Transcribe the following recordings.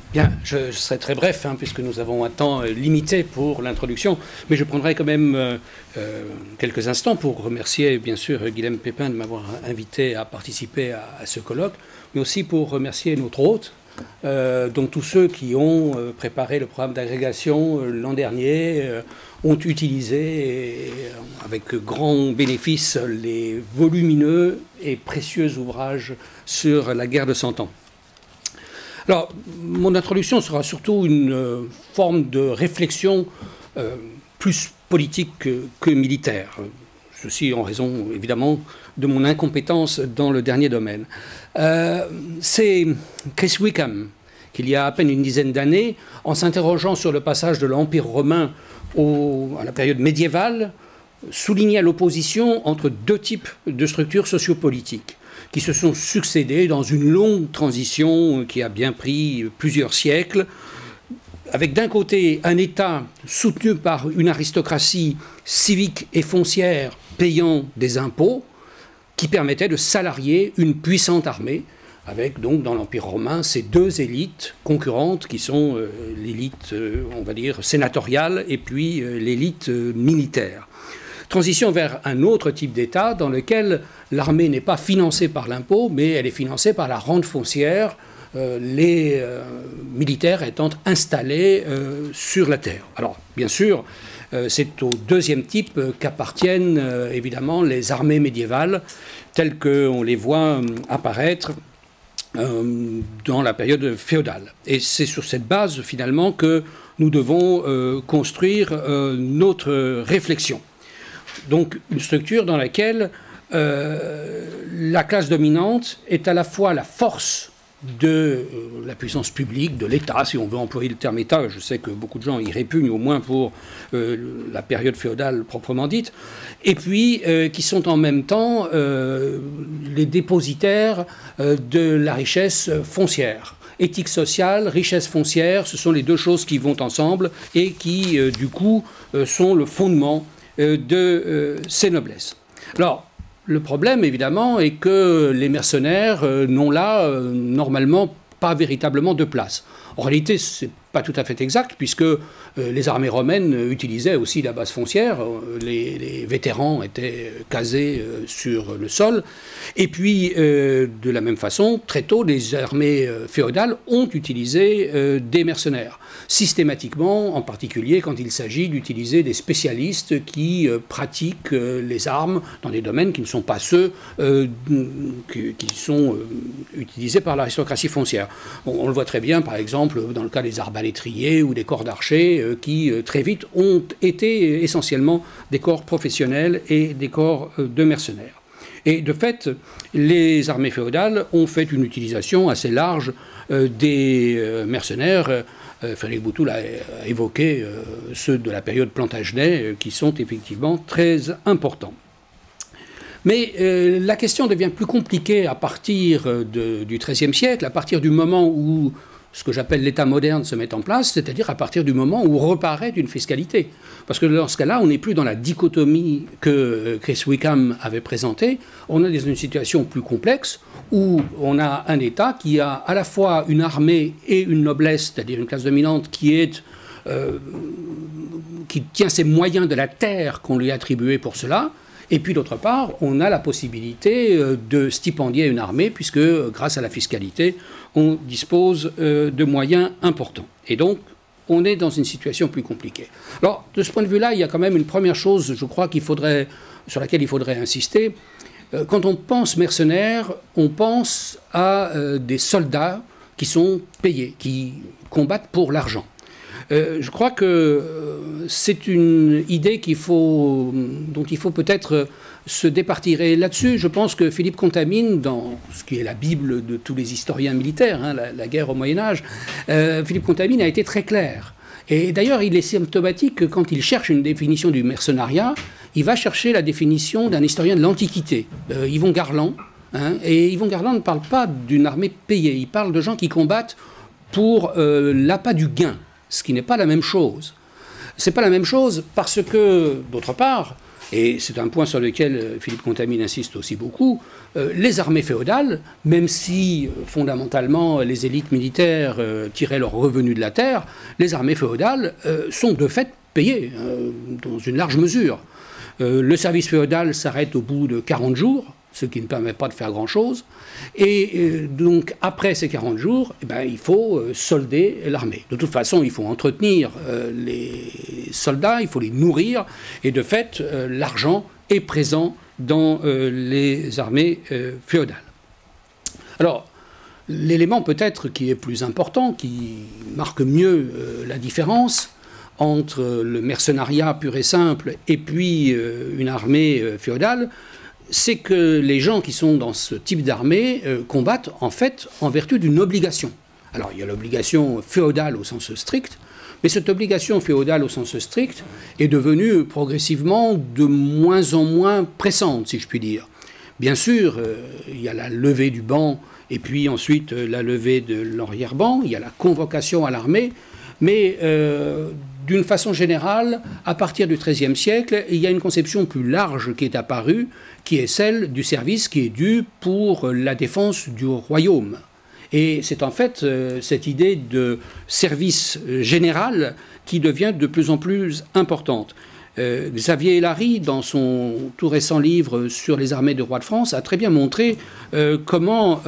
Bien, je serai très bref, hein, puisque nous avons un temps limité pour l'introduction, mais je prendrai quand même quelques instants pour remercier, bien sûr, Guilhem Pépin de m'avoir invité à participer à ce colloque, mais aussi pour remercier notre hôte, donc tous ceux qui ont préparé le programme d'agrégation l'an dernier, ont utilisé, avec grand bénéfice, les volumineux et précieux ouvrages sur la guerre de 100 ans. Alors, mon introduction sera surtout une forme de réflexion plus politique que militaire. Ceci en raison, évidemment, de mon incompétence dans le dernier domaine. C'est Chris Wickham, qu'il y a à peine une dizaine d'années, en s'interrogeant sur le passage de l'Empire romain à la période médiévale, souligna l'opposition entre deux types de structures sociopolitiques qui se sont succédés dans une longue transition qui a bien pris plusieurs siècles, avec d'un côté un État soutenu par une aristocratie civique et foncière payant des impôts, qui permettait de salarier une puissante armée, avec donc dans l'Empire romain ces deux élites concurrentes qui sont l'élite, on va dire, sénatoriale et puis l'élite militaire. Transition vers un autre type d'État dans lequel l'armée n'est pas financée par l'impôt, mais elle est financée par la rente foncière, les militaires étant installés sur la terre. Alors, bien sûr, c'est au deuxième type qu'appartiennent évidemment les armées médiévales, telles qu'on les voit apparaître dans la période féodale. Et c'est sur cette base, finalement, que nous devons construire notre réflexion. Donc une structure dans laquelle la classe dominante est à la fois la force de la puissance publique, de l'État, si on veut employer le terme État. Je sais que beaucoup de gens y répugnent, au moins pour la période féodale proprement dite, et puis qui sont en même temps les dépositaires de la richesse foncière. Éthique sociale, richesse foncière, ce sont les deux choses qui vont ensemble et qui, du coup, sont le fondement de ces noblesses. Alors, le problème, évidemment, est que les mercenaires n'ont là, normalement, pas véritablement de place. En réalité, ce n'est pas tout à fait exact, puisque les armées romaines utilisaient aussi la base foncière. Les vétérans étaient casés sur le sol. Et puis, de la même façon, très tôt, les armées féodales ont utilisé des mercenaires. Systématiquement, en particulier quand il s'agit d'utiliser des spécialistes qui pratiquent les armes dans des domaines qui ne sont pas ceux qui sont utilisés par l'aristocratie foncière. On le voit très bien, par exemple, dans le cas des arbalétriers ou des corps d'archers, qui très vite ont été essentiellement des corps professionnels et des corps de mercenaires. Et de fait, les armées féodales ont fait une utilisation assez large des mercenaires. Frédéric Boutoul a évoqué ceux de la période Plantagenet, qui sont effectivement très importants. Mais la question devient plus compliquée à partir du XIIIe siècle, à partir du moment où ce que j'appelle l'État moderne se met en place, c'est-à-dire à partir du moment où reparaît une fiscalité. Parce que dans ce cas-là, on n'est plus dans la dichotomie que Chris Wickham avait présentée, on est dans une situation plus complexe où on a un État qui a à la fois une armée et une noblesse, c'est-à-dire une classe dominante qui tient ses moyens de la terre qu'on lui a attribués pour cela. Et puis d'autre part, on a la possibilité de stipendier une armée, puisque grâce à la fiscalité, on dispose de moyens importants. Et donc, on est dans une situation plus compliquée. Alors, de ce point de vue-là, il y a quand même une première chose, je crois, sur laquelle il faudrait insister. Quand on pense mercenaires, on pense à des soldats qui sont payés, qui combattent pour l'argent. Je crois que c'est une idée dont il faut peut-être se départir. Et là-dessus, je pense que Philippe Contamine, dans ce qui est la Bible de tous les historiens militaires, hein, la guerre au Moyen-Âge, Philippe Contamine a été très clair. Et d'ailleurs, il est symptomatique que quand il cherche une définition du mercenariat, il va chercher la définition d'un historien de l'Antiquité, Yvon Garland. Hein, et Yvon Garland ne parle pas d'une armée payée, il parle de gens qui combattent pour l'appât du gain, ce qui n'est pas la même chose. C'est pas la même chose parce que, d'autre part, et c'est un point sur lequel Philippe Contamine insiste aussi beaucoup, les armées féodales, même si fondamentalement les élites militaires tiraient leurs revenus de la terre, les armées féodales sont de fait payées dans une large mesure. Le service féodal s'arrête au bout de 40 jours, ce qui ne permet pas de faire grand-chose. Et donc, après ces 40 jours, eh ben, il faut solder l'armée. De toute façon, il faut entretenir les soldats, il faut les nourrir. Et de fait, l'argent est présent dans les armées féodales. Alors, l'élément peut-être qui est plus important, qui marque mieux la différence entre le mercenariat pur et simple et puis une armée féodale, c'est que les gens qui sont dans ce type d'armée combattent en fait en vertu d'une obligation. Alors il y a l'obligation féodale au sens strict, mais cette obligation féodale au sens strict est devenue progressivement de moins en moins pressante, si je puis dire. Bien sûr, il y a la levée du ban et puis ensuite la levée de l'arrière-ban, il y a la convocation à l'armée, mais d'une façon générale, à partir du XIIIe siècle, il y a une conception plus large qui est apparue, qui est celle du service qui est dû pour la défense du royaume. Et c'est en fait cette idée de service général qui devient de plus en plus importante. Xavier Hélary, dans son tout récent livre sur les armées du roi de France, a très bien montré comment,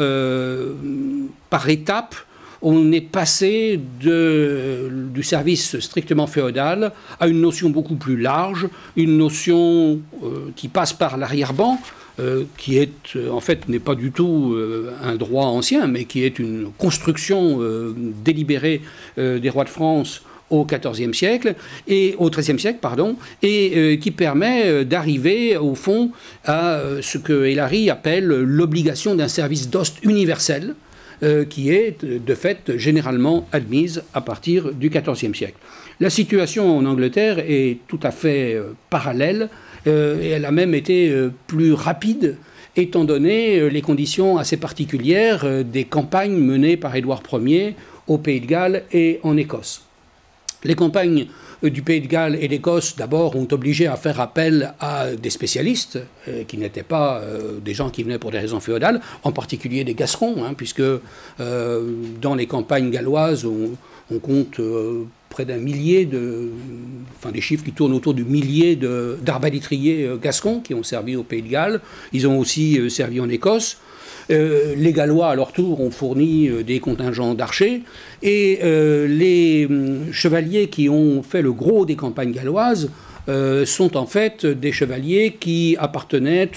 par étapes, on est passé du service strictement féodal à une notion beaucoup plus large, une notion qui passe par l'arrière-ban, qui est, en fait, n'est pas du tout un droit ancien, mais qui est une construction délibérée des rois de France au XIVe siècle, et au XIIIe siècle, pardon, et qui permet d'arriver, au fond, à ce que Hélary appelle l'obligation d'un service d'ost universel, qui est de fait généralement admise à partir du XIVe siècle. La situation en Angleterre est tout à fait parallèle et elle a même été plus rapide étant donné les conditions assez particulières des campagnes menées par Édouard Ier au Pays de Galles et en Écosse. Les campagnes du Pays de Galles et d'Écosse, d'abord, ont obligé à faire appel à des spécialistes qui n'étaient pas des gens qui venaient pour des raisons féodales, en particulier des Gascons, hein, puisque dans les campagnes galloises, on compte près d'un millier enfin des chiffres qui tournent autour du millier d'arbalétriers gascons qui ont servi au Pays de Galles. Ils ont aussi servi en Écosse. Les Gallois, à leur tour, ont fourni des contingents d'archers. Et les chevaliers qui ont fait le gros des campagnes galloises sont en fait des chevaliers qui appartenaient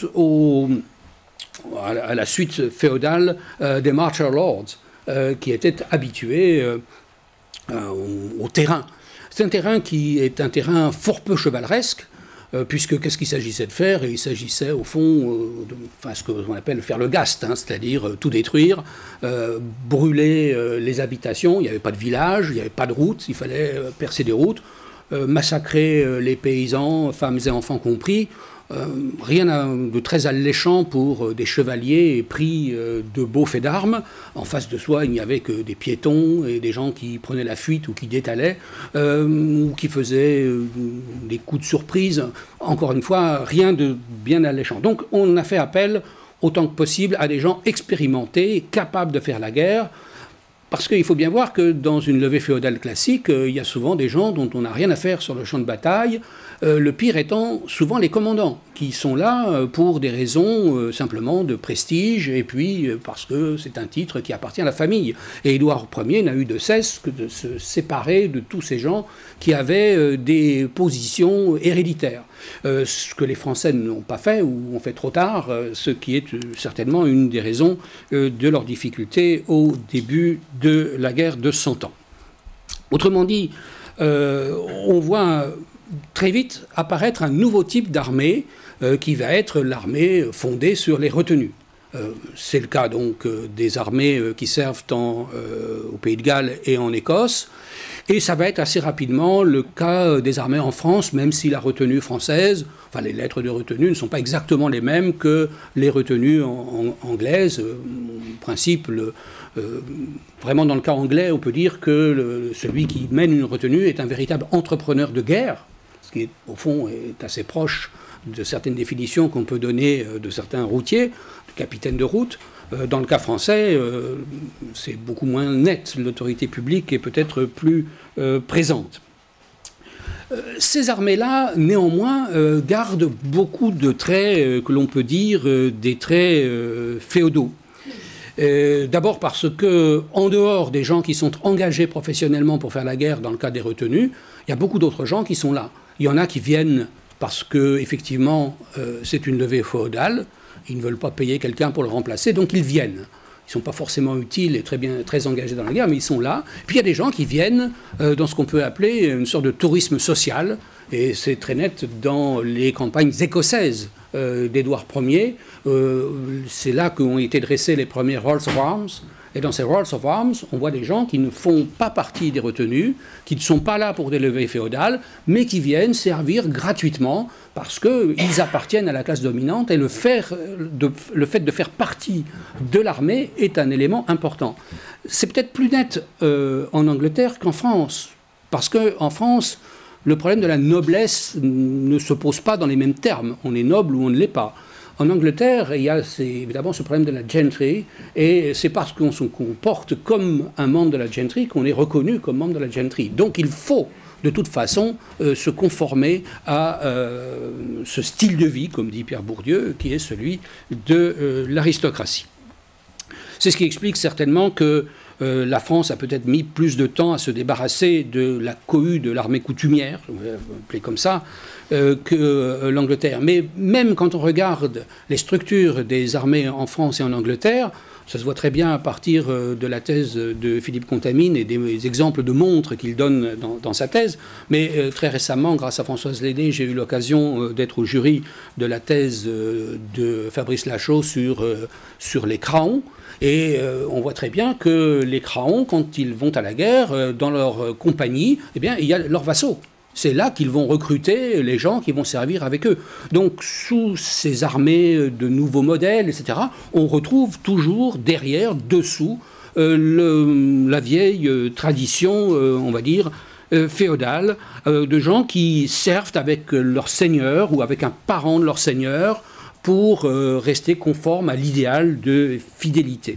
à la suite féodale des Marcher Lords, qui étaient habitués au terrain. C'est un terrain qui est un terrain fort peu chevaleresque, puisque qu'est-ce qu'il s'agissait de faire? Il s'agissait au fond de ce qu'on appelle faire le gast, hein, c'est-à-dire tout détruire, brûler les habitations. Il n'y avait pas de village, il n'y avait pas de route, il fallait percer des routes, massacrer les paysans, femmes et enfants compris. Rien de très alléchant pour des chevaliers pris de beaux faits d'armes. En face de soi, il n'y avait que des piétons et des gens qui prenaient la fuite ou qui détalaient, ou qui faisaient des coups de surprise. Encore une fois, rien de bien alléchant. Donc on a fait appel autant que possible à des gens expérimentés, capables de faire la guerre. Parce qu'il faut bien voir que dans une levée féodale classique, il y a souvent des gens dont on n'a rien à faire sur le champ de bataille, le pire étant souvent les commandants, qui sont là pour des raisons simplement de prestige, et puis parce que c'est un titre qui appartient à la famille. Et Édouard Ier n'a eu de cesse que de se séparer de tous ces gens qui avaient des positions héréditaires. Ce que les Français n'ont pas fait, ou ont fait trop tard, ce qui est certainement une des raisons de leurs difficultés au début de la guerre de 100 ans. Autrement dit, on voit très vite apparaître un nouveau type d'armée qui va être l'armée fondée sur les retenues. C'est le cas donc des armées qui servent au Pays de Galles et en Écosse. Et ça va être assez rapidement le cas des armées en France, même si la retenue française, enfin les lettres de retenue ne sont pas exactement les mêmes que les retenues anglaises. En principe, vraiment dans le cas anglais, on peut dire que celui qui mène une retenue est un véritable entrepreneur de guerre, ce qui au fond est assez proche de certaines définitions qu'on peut donner de certains routiers, de capitaines de route. Dans le cas français, c'est beaucoup moins net. L'autorité publique est peut-être plus présente. Ces armées-là, néanmoins, gardent beaucoup de traits que l'on peut dire des traits féodaux. D'abord parce que, en dehors des gens qui sont engagés professionnellement pour faire la guerre dans le cas des retenues, il y a beaucoup d'autres gens qui sont là. Il y en a qui viennent parce que, effectivement, c'est une levée féodale. Ils ne veulent pas payer quelqu'un pour le remplacer, donc ils viennent. Ils ne sont pas forcément utiles et très engagés dans la guerre, mais ils sont là. Puis il y a des gens qui viennent dans ce qu'on peut appeler une sorte de tourisme social, et c'est très net dans les campagnes écossaises d'Édouard Ier. C'est là qu'ont été dressés les premiers Rolls of Arms. Et dans ces Rolls of Arms, on voit des gens qui ne font pas partie des retenues, qui ne sont pas là pour des levées féodales, mais qui viennent servir gratuitement parce qu'ils appartiennent à la classe dominante et le fait de faire partie de l'armée est un élément important. C'est peut-être plus net en Angleterre qu'en France, parce qu'en France, le problème de la noblesse ne se pose pas dans les mêmes termes. On est noble ou on ne l'est pas. En Angleterre, il y a évidemment ce problème de la gentry, et c'est parce qu'on se comporte comme un membre de la gentry qu'on est reconnu comme membre de la gentry. Donc il faut de toute façon se conformer à ce style de vie, comme dit Pierre Bourdieu, qui est celui de l'aristocratie. C'est ce qui explique certainement que la France a peut-être mis plus de temps à se débarrasser de la cohue de l'armée coutumière, on va l'appeler comme ça, que l'Angleterre. Mais même quand on regarde les structures des armées en France et en Angleterre, ça se voit très bien à partir de la thèse de Philippe Contamine et des exemples de montres qu'il donne dans sa thèse. Mais très récemment, grâce à Françoise Léné, j'ai eu l'occasion d'être au jury de la thèse de Fabrice Lachaud sur les crahons. Et on voit très bien que les crahons, quand ils vont à la guerre, dans leur compagnie, eh bien, il y a leurs vassaux. C'est là qu'ils vont recruter les gens qui vont servir avec eux. Donc, sous ces armées de nouveaux modèles, etc., on retrouve toujours derrière, dessous, la vieille tradition, on va dire, féodale, de gens qui servent avec leur seigneur ou avec un parent de leur seigneur pour rester conforme à l'idéal de fidélité.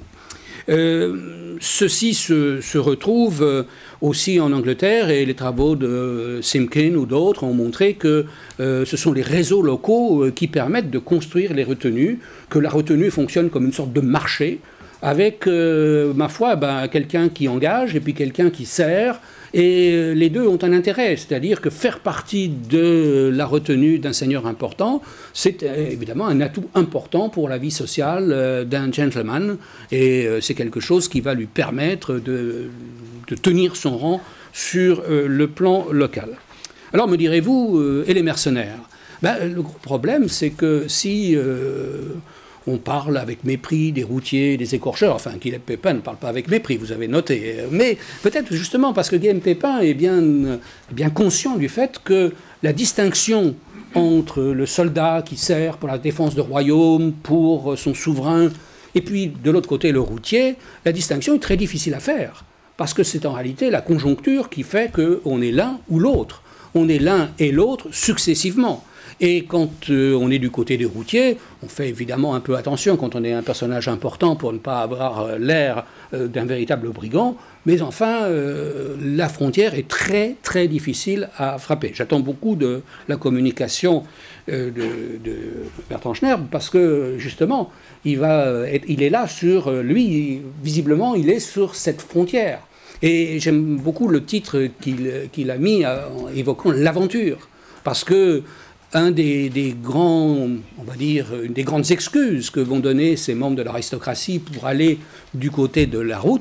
Ceci se retrouve aussi en Angleterre, et les travaux de Simkin ou d'autres ont montré que ce sont les réseaux locaux qui permettent de construire les retenues, que la retenue fonctionne comme une sorte de marché, avec, ma foi, quelqu'un qui engage et puis quelqu'un qui sert, et les deux ont un intérêt, c'est-à-dire que faire partie de la retenue d'un seigneur important, c'est évidemment un atout important pour la vie sociale d'un gentleman, et c'est quelque chose qui va lui permettre de tenir son rang sur le plan local. Alors me direz-vous, et les mercenaires? Le gros problème, c'est que si on parle avec mépris des routiers, des écorcheurs, enfin Guillaume Pépin ne parle pas avec mépris, vous avez noté, mais peut-être justement parce que Guillaume Pépin est bien conscient du fait que la distinction entre le soldat qui sert pour la défense du royaume, pour son souverain, et puis de l'autre côté le routier, la distinction est très difficile à faire, parce que c'est en réalité la conjoncture qui fait qu'on est l'un ou l'autre. On est l'un et l'autre successivement. Et quand on est du côté des routiers, on fait évidemment un peu attention quand on est un personnage important pour ne pas avoir l'air d'un véritable brigand, mais enfin, la frontière est très très difficile à frapper. J'attends beaucoup de la communication de Bertrand Schnerb, parce que justement, il est là sur, lui, visiblement, il est sur cette frontière. Et j'aime beaucoup le titre qu'il a mis en évoquant l'aventure, parce que un des grands, on va dire, une des grandes excuses que vont donner ces membres de l'aristocratie pour aller du côté de la route,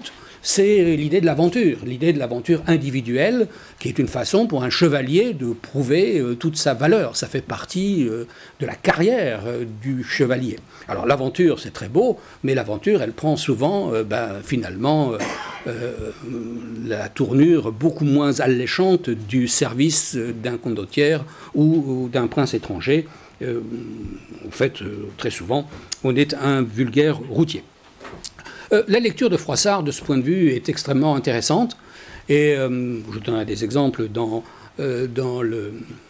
c'est l'idée de l'aventure individuelle, qui est une façon pour un chevalier de prouver toute sa valeur. Ça fait partie de la carrière du chevalier. Alors l'aventure, c'est très beau, mais l'aventure, elle prend souvent, finalement, la tournure beaucoup moins alléchante du service d'un condottiere ou d'un prince étranger. En fait, très souvent, on est un vulgaire routier. La lecture de Froissart, de ce point de vue, est extrêmement intéressante. Et je donne des exemples dans le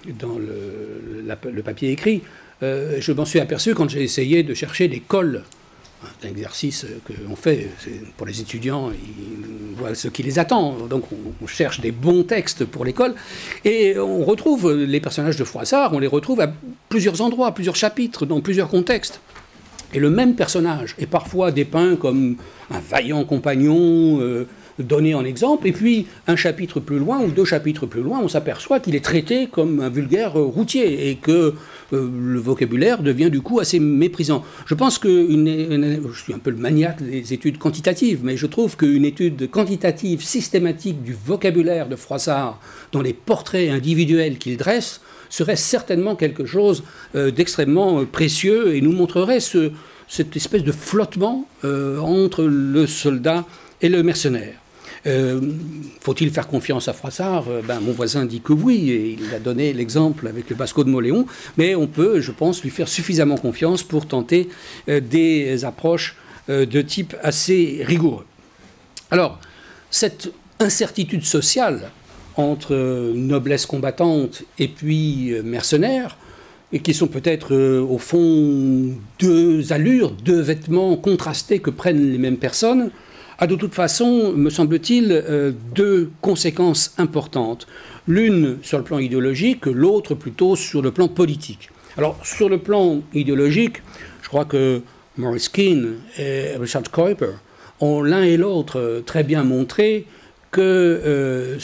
papier écrit. Je m'en suis aperçu quand j'ai essayé de chercher des cols. C'est un exercice qu'on fait pour les étudiants, ils voient ce qui les attend. Donc on cherche des bons textes pour l'école. Et on retrouve les personnages de Froissart, on les retrouve à plusieurs endroits, plusieurs chapitres, dans plusieurs contextes. Et le même personnage est parfois dépeint comme un vaillant compagnon donné en exemple, et puis un chapitre plus loin ou deux chapitres plus loin, on s'aperçoit qu'il est traité comme un vulgaire routier et que le vocabulaire devient du coup assez méprisant. Je pense que je suis un peu le maniaque des études quantitatives, mais je trouve qu'une étude quantitative systématique du vocabulaire de Froissart dans les portraits individuels qu'il dresse serait certainement quelque chose d'extrêmement précieux et nous montrerait cette espèce de flottement entre le soldat et le mercenaire. Faut-il faire confiance à Froissart? Mon voisin dit que oui, et il a donné l'exemple avec le Basco de Mauléon, mais on peut, je pense, lui faire suffisamment confiance pour tenter des approches de type assez rigoureux. Alors, cette incertitude sociale entre noblesse combattante et puis mercenaires, et qui sont peut-être au fond deux allures, deux vêtements contrastés que prennent les mêmes personnes, a de toute façon, me semble-t-il, deux conséquences importantes. L'une sur le plan idéologique, l'autre plutôt sur le plan politique. Alors, sur le plan idéologique, je crois que Maurice Keane et Richard Kuiper ont l'un et l'autre très bien montré que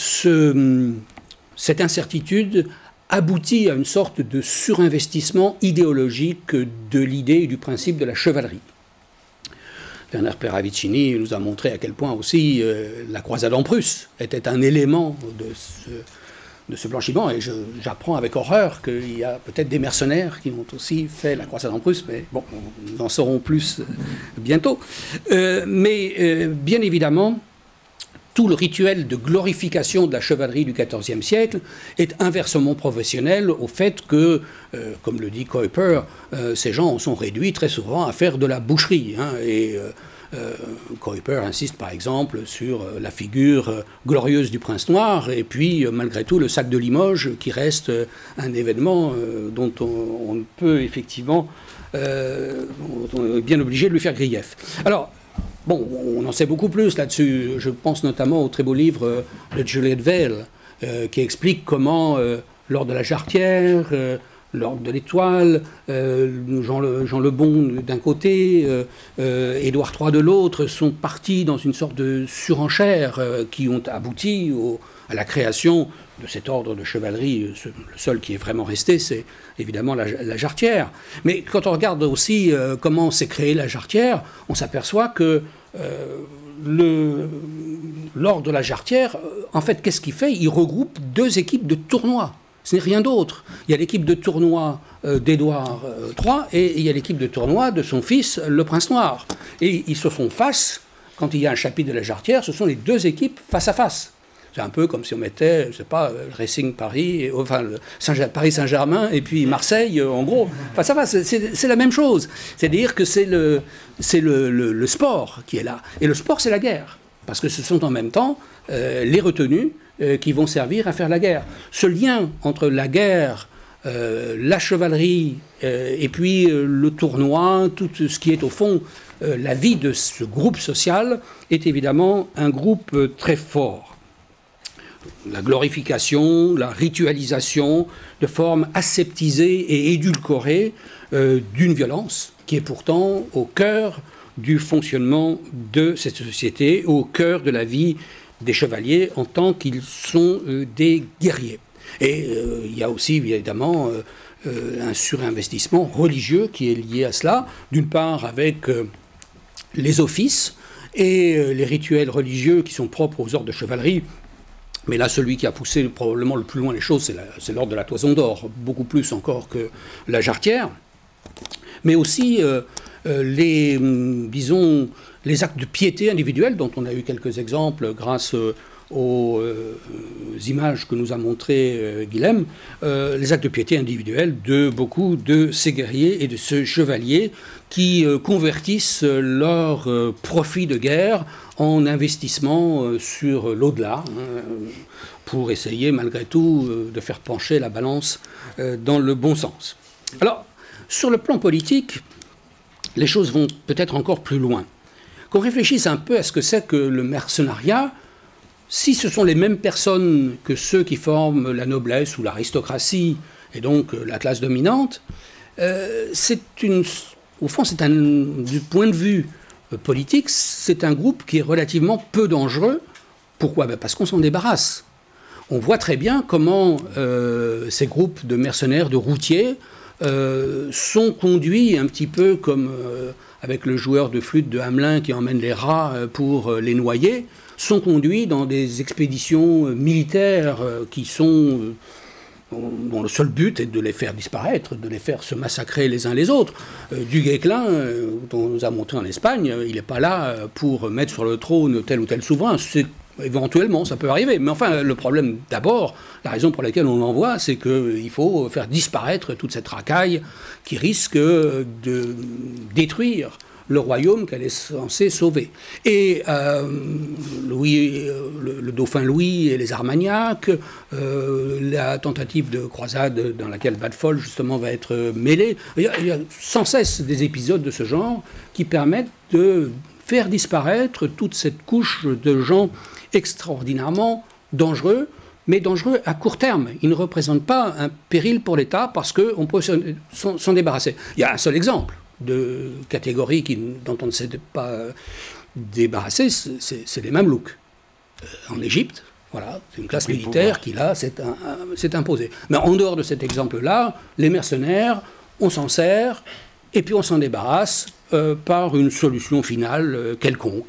cette incertitude aboutit à une sorte de surinvestissement idéologique de l'idée et du principe de la chevalerie. Werner Peravicini nous a montré à quel point aussi la croisade en Prusse était un élément de ce blanchiment, et j'apprends avec horreur qu'il y a peut-être des mercenaires qui ont aussi fait la croisade en Prusse, mais bon, nous en saurons plus bientôt. Bien évidemment, tout le rituel de glorification de la chevalerie du XIVe siècle est inversement professionnel au fait que, comme le dit Kuiper, ces gens sont réduits très souvent à faire de la boucherie. Kuiper insiste par exemple sur la figure glorieuse du prince noir et puis malgré tout le sac de Limoges qui reste un événement dont on peut effectivement on est bien obligé de lui faire grief. Alors, bon, on en sait beaucoup plus là-dessus. Je pense notamment au très beau livre de Juliette Weil, qui explique comment, lors de la Jarretière, l'Ordre de l'Étoile, Jean le Bon d'un côté, Édouard III de l'autre, sont partis dans une sorte de surenchère qui ont abouti à la création de cet ordre de chevalerie. Le seul qui est vraiment resté, c'est évidemment la Jarretière. Mais quand on regarde aussi comment s'est créée la Jarretière, on s'aperçoit que l'ordre de la Jarretière, en fait, qu'est-ce qu'il fait? Il regroupe deux équipes de tournois. Ce n'est rien d'autre. Il y a l'équipe de tournoi d'Édouard III et il y a l'équipe de tournoi de son fils, le Prince Noir. Et ils se font face, quand il y a un chapitre de la Jarretière, ce sont les deux équipes face à face. C'est un peu comme si on mettait, je ne sais pas, le Racing Paris, enfin le Paris Saint-Germain et puis Marseille, en gros. Face à face, c'est la même chose. C'est-à-dire que c'est le sport qui est là. Et le sport, c'est la guerre. Parce que ce sont en même temps les retenus qui vont servir à faire la guerre. Ce lien entre la guerre, la chevalerie et puis le tournoi, tout ce qui est au fond la vie de ce groupe social est évidemment un groupe très fort. La glorification, la ritualisation de formes aseptisées et édulcorées d'une violence qui est pourtant au cœur du fonctionnement de cette société, au cœur de la vie des chevaliers en tant qu'ils sont des guerriers. Et il y a aussi évidemment un surinvestissement religieux qui est lié à cela, d'une part avec les offices et les rituels religieux qui sont propres aux ordres de chevalerie. Mais là, celui qui a poussé probablement le plus loin les choses, c'est l'ordre de la Toison d'Or, beaucoup plus encore que la Jarretière. Mais aussi disons, les actes de piété individuels, dont on a eu quelques exemples grâce aux images que nous a montrées Guilhem, les actes de piété individuels de beaucoup de ces guerriers et de ces chevaliers qui convertissent leur profit de guerre en investissement sur l'au-delà, pour essayer malgré tout de faire pencher la balance dans le bon sens. Alors, sur le plan politique, les choses vont peut-être encore plus loin. Qu'on réfléchisse un peu à ce que c'est que le mercenariat, si ce sont les mêmes personnes que ceux qui forment la noblesse ou l'aristocratie, et donc la classe dominante, au fond, du point de vue politique, c'est un groupe qui est relativement peu dangereux. Pourquoi? Parce qu'on s'en débarrasse. On voit très bien comment ces groupes de mercenaires, de routiers, sont conduits un petit peu comme avec le joueur de flûte de Hamelin qui emmène les rats pour les noyer, sont conduits dans des expéditions militaires qui sont dont le seul but est de les faire disparaître, de les faire se massacrer les uns les autres. Du Guesclin, dont on nous a montré en Espagne, il n'est pas là pour mettre sur le trône tel ou tel souverain. Éventuellement, ça peut arriver. Mais enfin, le problème d'abord, la raison pour laquelle on l'envoie, c'est qu'il faut faire disparaître toute cette racaille qui risque de détruire le royaume qu'elle est censée sauver. Et le dauphin Louis et les Armagnacs, la tentative de croisade dans laquelle Vadefol, justement, va être mêlé. Il y a sans cesse des épisodes de ce genre qui permettent de faire disparaître toute cette couche de gens extraordinairement dangereux, mais dangereux à court terme. Ils ne représentent pas un péril pour l'État parce qu'on peut s'en débarrasser. Il y a un seul exemple de catégorie dont on ne s'est pas débarrassé, c'est les Mamelouks. En Égypte, voilà, c'est une classe militaire qui, là, s'est imposée. Mais en dehors de cet exemple-là, les mercenaires, on s'en sert, et puis on s'en débarrasse par une solution finale quelconque.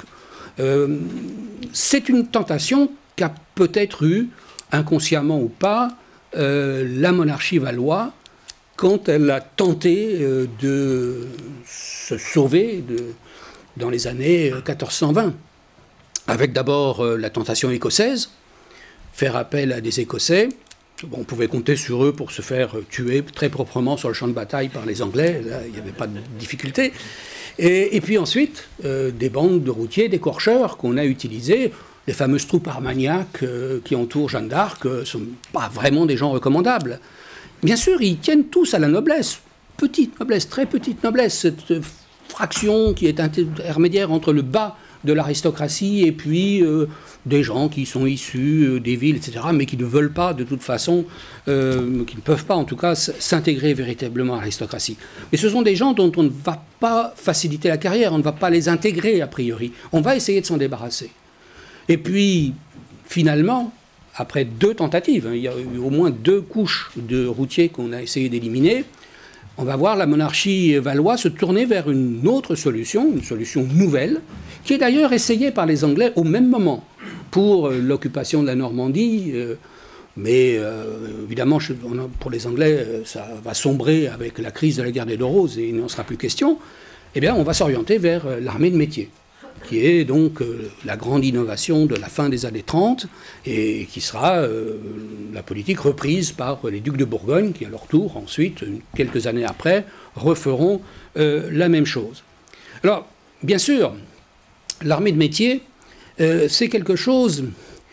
C'est une tentation qu'a peut-être eue, inconsciemment ou pas, la monarchie valoise quand elle a tenté de se sauver dans les années 1420, avec d'abord la tentation écossaise, faire appel à des Écossais. Bon, on pouvait compter sur eux pour se faire tuer très proprement sur le champ de bataille par les Anglais, là il n'y avait pas de difficulté. Et puis ensuite, des bandes de routiers, des corcheurs qu'on a utilisés. Les fameuses troupes armagnacs qui entourent Jeanne d'Arc ne sont pas vraiment des gens recommandables. Bien sûr, ils tiennent tous à la noblesse. Petite noblesse, très petite noblesse. Cette fraction qui est intermédiaire entre le bas de l'aristocratie et puis des gens qui sont issus des villes, etc., mais qui ne veulent pas, de toute façon, qui ne peuvent pas, en tout cas, s'intégrer véritablement à l'aristocratie. Mais ce sont des gens dont on ne va pas faciliter la carrière, on ne va pas les intégrer, a priori. On va essayer de s'en débarrasser. Et puis, finalement, après 2 tentatives, il y a eu au moins 2 couches de routiers qu'on a essayé d'éliminer, on va voir la monarchie valoise se tourner vers une autre solution, une solution nouvelle, qui est d'ailleurs essayée par les Anglais au même moment pour l'occupation de la Normandie. Mais évidemment, pour les Anglais, ça va sombrer avec la crise de la guerre des 2 Roses et il n'en sera plus question. Eh bien, on va s'orienter vers l'armée de métier, qui est donc la grande innovation de la fin des années 30 et qui sera la politique reprise par les ducs de Bourgogne qui, à leur tour, ensuite, quelques années après, referont la même chose. Alors, bien sûr, l'armée de métier, c'est quelque chose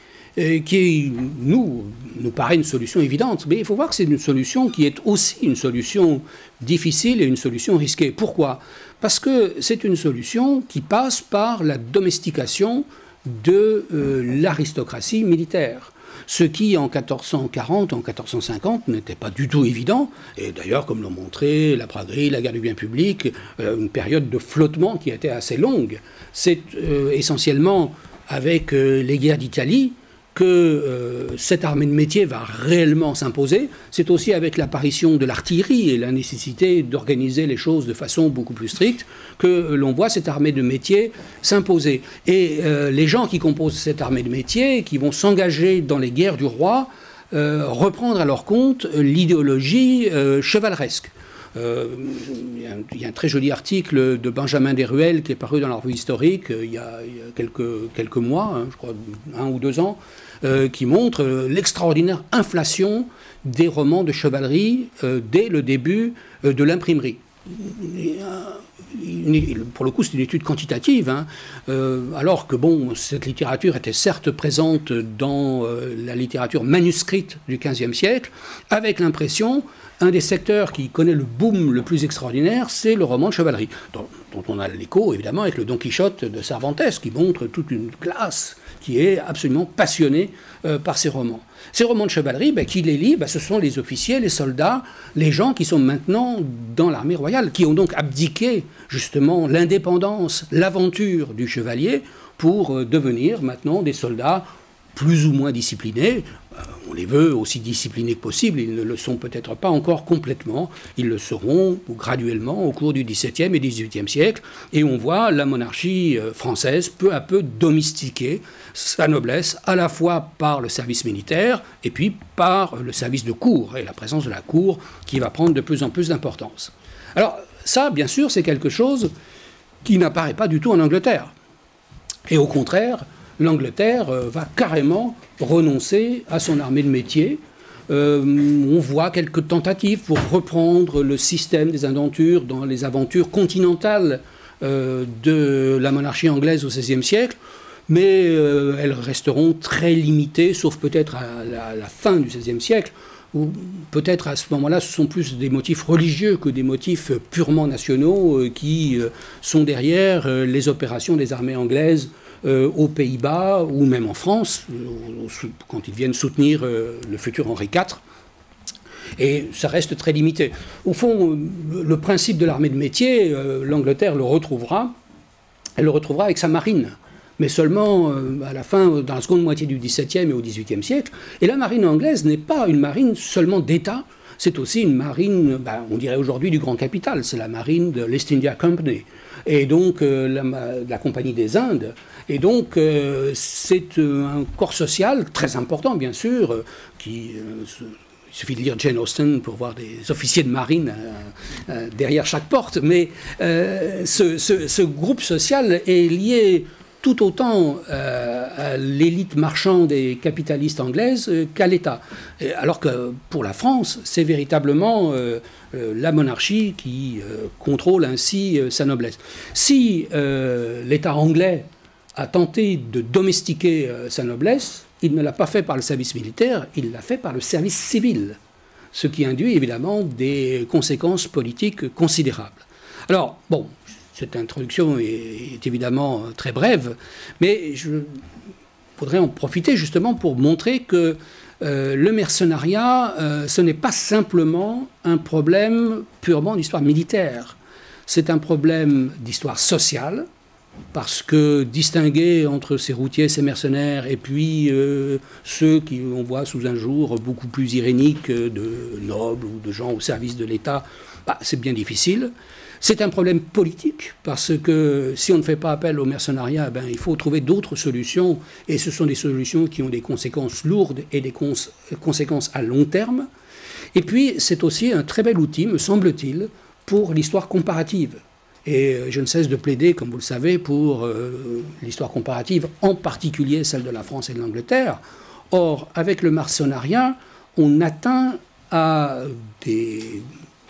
qui nous paraît une solution évidente, mais il faut voir que c'est une solution qui est aussi une solution difficile et une solution risquée. Pourquoi ? Parce que c'est une solution qui passe par la domestication de l'aristocratie militaire. Ce qui, en 1440, en 1450, n'était pas du tout évident. Et d'ailleurs, comme l'ont montré la Praguerie, la guerre du bien public, une période de flottement qui était assez longue. C'est essentiellement avec les guerres d'Italie que cette armée de métier va réellement s'imposer, c'est aussi avec l'apparition de l'artillerie et la nécessité d'organiser les choses de façon beaucoup plus stricte que l'on voit cette armée de métier s'imposer. Et les gens qui composent cette armée de métier, qui vont s'engager dans les guerres du roi, reprendre à leur compte l'idéologie chevaleresque. Il y a un très joli article de Benjamin Desruelles qui est paru dans la revue historique il y a quelques mois, hein, je crois 1 ou 2 ans, qui montre l'extraordinaire inflation des romans de chevalerie dès le début de l'imprimerie. Pour le coup, c'est une étude quantitative, hein, alors que bon, cette littérature était certes présente dans la littérature manuscrite du XVe siècle, avec l'impression, un des secteurs qui connaît le boom le plus extraordinaire, c'est le roman de chevalerie, dont on a l'écho évidemment avec le Don Quichotte de Cervantes, qui montre toute une classe qui est absolument passionnée par ces romans. Ces romans de chevalerie, qui les lit, ce sont les officiers, les soldats, les gens qui sont maintenant dans l'armée royale, qui ont donc abdiqué justement l'indépendance, l'aventure du chevalier pour devenir maintenant des soldats plus ou moins disciplinés. On les veut aussi disciplinés que possible, ils ne le sont peut-être pas encore complètement, ils le seront graduellement au cours du XVIIe et XVIIIe siècle, et on voit la monarchie française peu à peu domestiquer sa noblesse, à la fois par le service militaire et puis par le service de cour, et la présence de la cour qui va prendre de plus en plus d'importance. Alors ça, bien sûr, c'est quelque chose qui n'apparaît pas du tout en Angleterre. Et au contraire, l'Angleterre va carrément renoncer à son armée de métier. On voit quelques tentatives pour reprendre le système des indentures dans les aventures continentales de la monarchie anglaise au XVIe siècle, mais elles resteront très limitées, sauf peut-être à la fin du XVIe siècle, où peut-être à ce moment-là, ce sont plus des motifs religieux que des motifs purement nationaux qui sont derrière les opérations des armées anglaises aux Pays-Bas ou même en France, quand ils viennent soutenir le futur Henri IV. Et ça reste très limité. Au fond, le principe de l'armée de métier, l'Angleterre le retrouvera. Elle le retrouvera avec sa marine, mais seulement à la fin, dans la seconde moitié du XVIIe et au XVIIIe siècle. Et la marine anglaise n'est pas une marine seulement d'État, c'est aussi une marine, on dirait aujourd'hui du grand capital, c'est la marine de l'East India Company, et donc la Compagnie des Indes. Et donc c'est un corps social très important, bien sûr, qui... il suffit de lire Jane Austen pour voir des officiers de marine derrière chaque porte, mais ce groupe social est lié tout autant à l'élite marchande et capitaliste anglaise qu'à l'État. Alors que pour la France, c'est véritablement la monarchie qui contrôle ainsi sa noblesse. Si l'État anglais a tenté de domestiquer sa noblesse, il ne l'a pas fait par le service militaire, il l'a fait par le service civil, ce qui induit évidemment des conséquences politiques considérables. Alors, bon, cette introduction est évidemment très brève, mais je voudrais en profiter justement pour montrer que le mercenariat, ce n'est pas simplement un problème purement d'histoire militaire, c'est un problème d'histoire sociale, parce que distinguer entre ces routiers, ces mercenaires, et puis ceux qu'on voit sous un jour beaucoup plus irénique de nobles ou de gens au service de l'État, c'est bien difficile. C'est un problème politique, parce que si on ne fait pas appel au mercenariat, il faut trouver d'autres solutions, et ce sont des solutions qui ont des conséquences lourdes et des conséquences à long terme. Et puis, c'est aussi un très bel outil, me semble-t-il, pour l'histoire comparative. Et je ne cesse de plaider, comme vous le savez, pour l'histoire comparative, en particulier celle de la France et de l'Angleterre. Or, avec le mercenariat, on atteint à des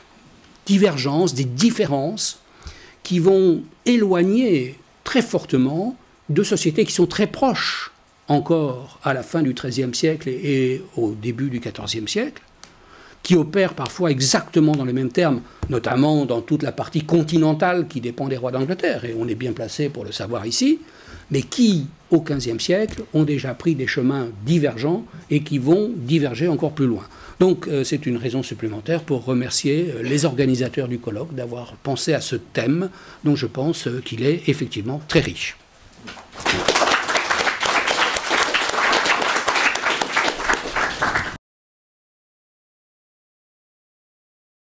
divergences, des différences qui vont éloigner très fortement deux sociétés qui sont très proches encore à la fin du XIIIe siècle et au début du XIVe siècle, qui opèrent parfois exactement dans les mêmes termes, notamment dans toute la partie continentale qui dépend des rois d'Angleterre, et on est bien placé pour le savoir ici, mais qui, au XVe siècle, ont déjà pris des chemins divergents et qui vont diverger encore plus loin. Donc c'est une raison supplémentaire pour remercier les organisateurs du colloque d'avoir pensé à ce thème dont je pense qu'il est effectivement très riche.